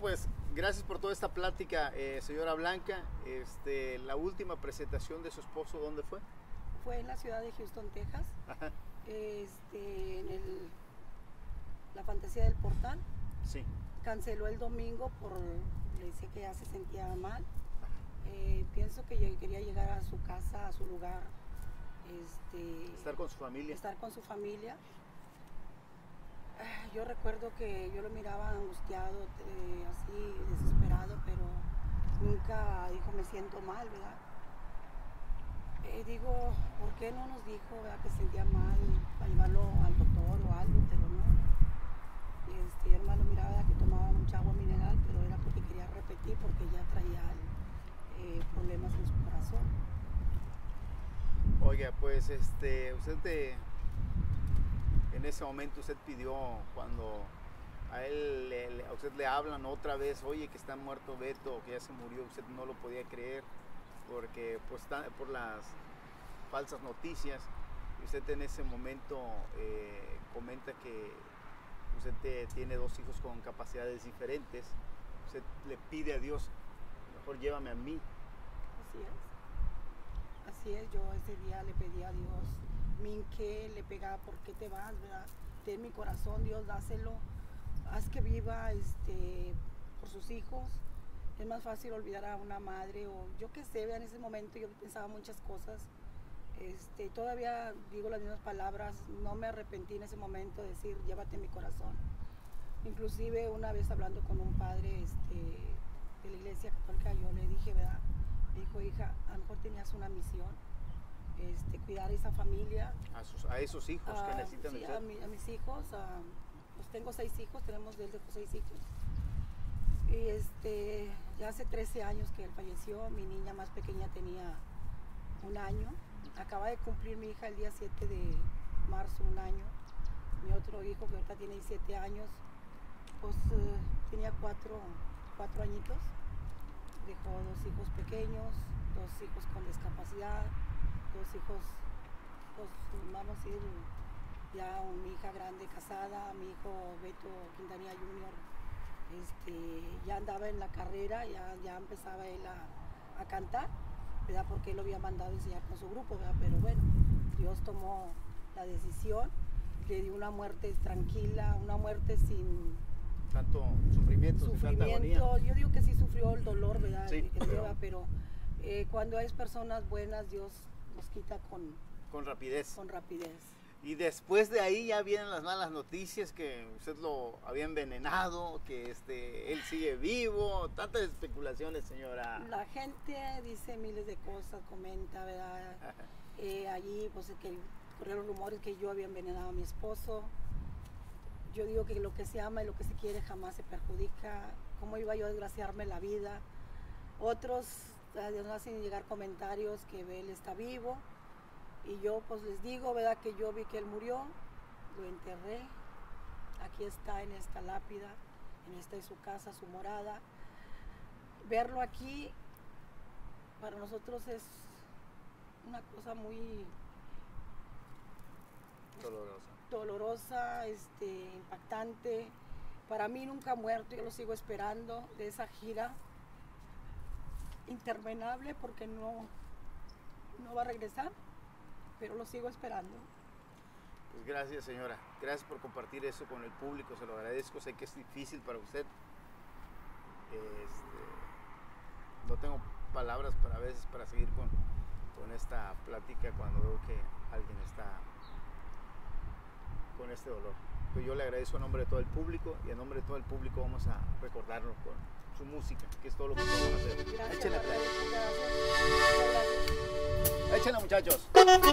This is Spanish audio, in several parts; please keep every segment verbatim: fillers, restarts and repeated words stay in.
pues gracias por toda esta plática, eh, señora Blanca. Este, la última presentación de su esposo, ¿dónde fue? Fue en la ciudad de Houston, Texas. Ajá. Este, en el, la Fantasía del Portal. Sí. Canceló el domingo por, le decía que ya se sentía mal. Eh, pienso que yo quería llegar a su casa, a su lugar. Este, estar con su familia. Estar con su familia. Yo recuerdo que yo lo miraba angustiado, eh, así desesperado, pero nunca dijo me siento mal, ¿verdad? Eh, digo, ¿por qué no nos dijo, ¿verdad?, que se sentía mal para llevarlo al doctor o algo? Pero no. Este, mi hermano miraba que tomaba mucha agua mineral, pero era porque quería repetir, porque ya traía eh, problemas en su corazón. Oiga, pues este, usted te, en ese momento usted pidió, cuando a él le, le, a usted le hablan otra vez, oye, que está muerto Beto, que ya se murió, usted no lo podía creer, porque pues está, por las falsas noticias. Y usted en ese momento eh, comenta que usted te, tiene dos hijos con capacidades diferentes. Usted le pide a Dios, mejor llévame a mí. Así es. Así es, yo ese día le pedí a Dios, me hinqué, le pegaba, ¿por qué te vas, verdad? Ten mi corazón, Dios, dáselo, haz que viva este, por sus hijos. Es más fácil olvidar a una madre, o yo qué sé, en ese momento yo pensaba muchas cosas. Este, todavía digo las mismas palabras, no me arrepentí en ese momento de decir, llévate mi corazón. Inclusive una vez hablando con un padre este, de la iglesia católica, yo le dije, ¿verdad? Dijo, hija, a lo mejor tenías una misión, este, cuidar a esa familia. A, sus, a esos hijos a, que necesitan sí, de usted. A, mi, a mis hijos, a, pues tengo seis hijos, tenemos desde seis hijos. Y este, ya hace trece años que él falleció, mi niña más pequeña tenía un año. Acaba de cumplir mi hija el día siete de marzo, un año. Mi otro hijo, que ahorita tiene siete años, pues uh, tenía cuatro, cuatro añitos. Dejó dos hijos pequeños, dos hijos con discapacidad, dos hijos, pues vamos a ir, ya mi hija grande casada, mi hijo Beto Quintanilla junior Este, ya andaba en la carrera, ya, ya empezaba él a, a cantar, ¿verdad? Porque él lo había mandado a enseñar con su grupo, ¿verdad? Pero bueno, Dios tomó la decisión, le dio una muerte tranquila, una muerte sin tanto sufrimiento, sufrimiento. Yo digo que sí sufrió el dolor, ¿verdad? Sí, que pero, lleva, pero eh, cuando hay personas buenas, Dios nos quita con, con rapidez. Con rapidez. Y después de ahí ya vienen las malas noticias, que usted lo había envenenado, que este, él sigue vivo, tantas especulaciones, señora. La gente dice miles de cosas, comenta, ¿verdad? Eh, allí pues que corrieron rumores que yo había envenenado a mi esposo. Yo digo que lo que se ama y lo que se quiere jamás se perjudica. ¿Cómo iba yo a desgraciarme la vida? Otros nos hacen llegar comentarios que él está vivo. Y yo pues les digo, ¿verdad?, que yo vi que él murió, lo enterré. Aquí está en esta lápida, en esta es su casa, su morada. Verlo aquí para nosotros es una cosa muy dolorosa. dolorosa, este, impactante. Para mí nunca ha muerto, yo lo sigo esperando de esa gira interminable porque no, no va a regresar, pero lo sigo esperando. Pues gracias, señora, gracias por compartir eso con el público, se lo agradezco, sé que es difícil para usted. Este, no tengo palabras para a veces para seguir con, con esta plática cuando veo que alguien está con este dolor. Pues yo le agradezco a nombre de todo el público y a nombre de todo el público vamos a recordarlo con su música, que es todo lo que podemos hacer. Gracias, Échenle, gracias. Échenle, muchachos.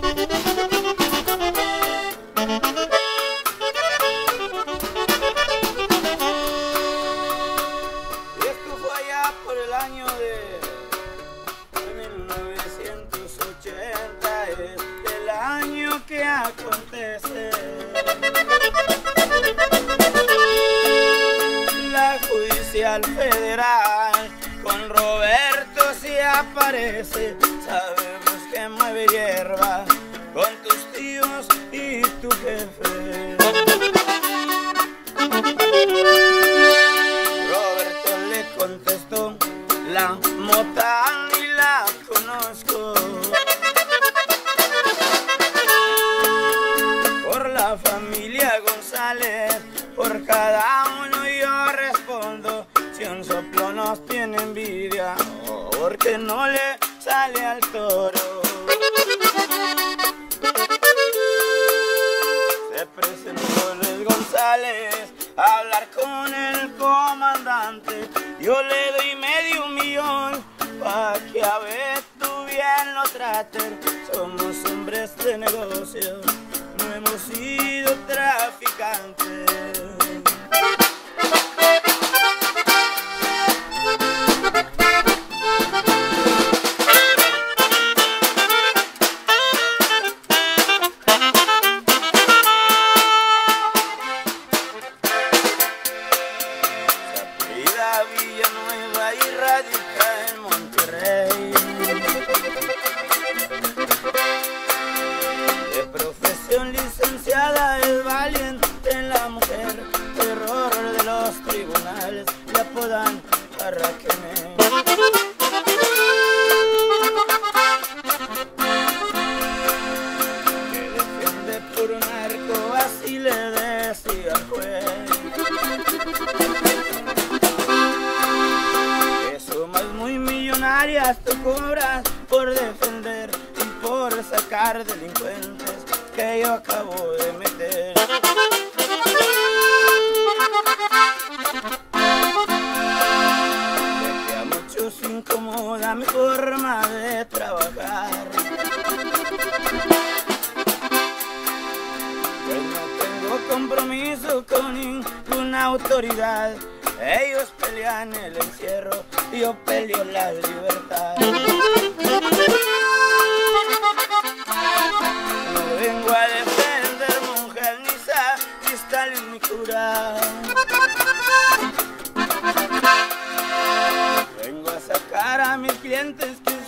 Esto fue allá por el año de mil novecientos ochenta, es el año que acontece. La judicial federal con Roberto se aparece. Sabemos que mueve hierba con tus tíos y tu jefe. Roberto la mota ni la conozco. Por la familia González, por cada uno yo respondo. Si un soplo nos tiene envidia, porque no le sale al toro. Se presentó Luis González a hablar con el comandante. Yo le doy medio millón pa' que a ver tú bien lo traten. Somos hombres de negocio, no hemos sido traficantes. Villanueva y radica en Monterrey. De profesión licenciada es valiente en la mujer, terror de los tribunales, le apodan Arraquene. Que defiende por un arco, así le decía al juez. Tú cobras por defender y por sacar delincuentes que yo acabo de meter. De que a muchos incomoda mi forma de trabajar. Pues no tengo compromiso con ninguna autoridad. Ellos pelean el encierro, yo peleo la libertad. No vengo a defender mujer ni sacristán ni curar. Vengo a sacar a mis clientes que